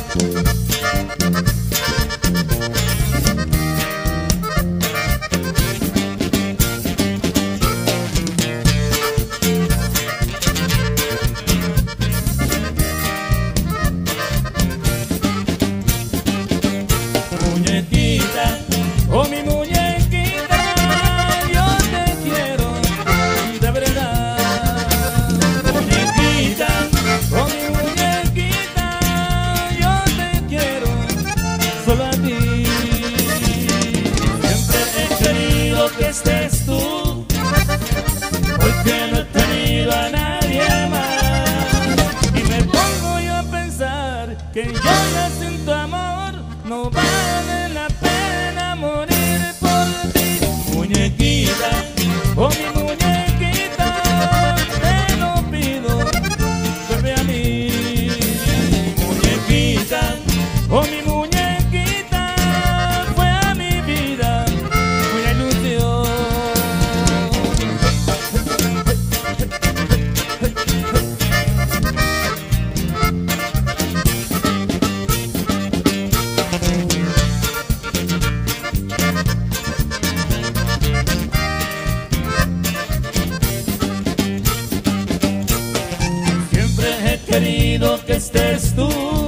Muñequita, oh mi muñequita, yo te quiero de verdad. Muñequita, oh mi muñequita, yo te quiero solo a ti. Siempre he querido que estés tú, porque no he tenido a nadie más. Y me pongo yo a pensar que yo ya sin tu amor no vale la pena morir por ti. Muñequita, oh mi muñequita, te lo pido, vuelve a mí. Muñequita, oh mi muñequita, fue a mi vida una ilusión. Siempre he querido que estés tú,